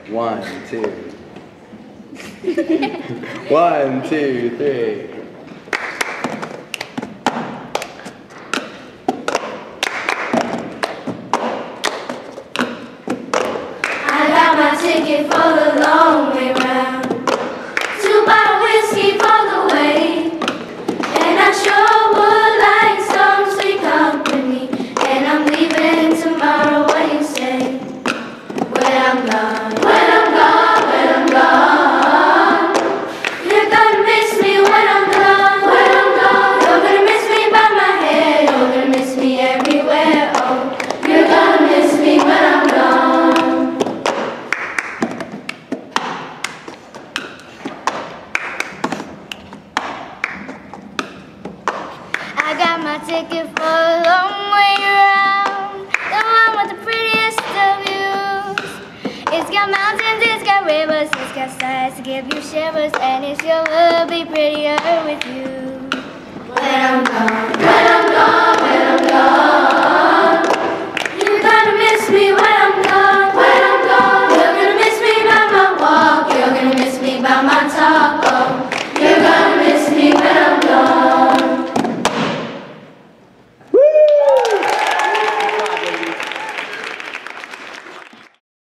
1, 2. 1, 2, 3. I got my ticket for the long way round. 2 bottle whiskey for the way. And I sure would like some sweet company. And I'm leaving tomorrow, what do you say? When I'm gone, when I'm gone, when I'm gone. You're gonna miss me when I'm gone, when I'm gone. You're gonna miss me by my head, you're gonna miss me everywhere. Oh, you're gonna miss me when I'm gone. I got my ticket for a long way around, the one with the prettiest of views. It's got mountains, it's got rivers, it's got stars to give you shivers, and it sure will be prettier with you.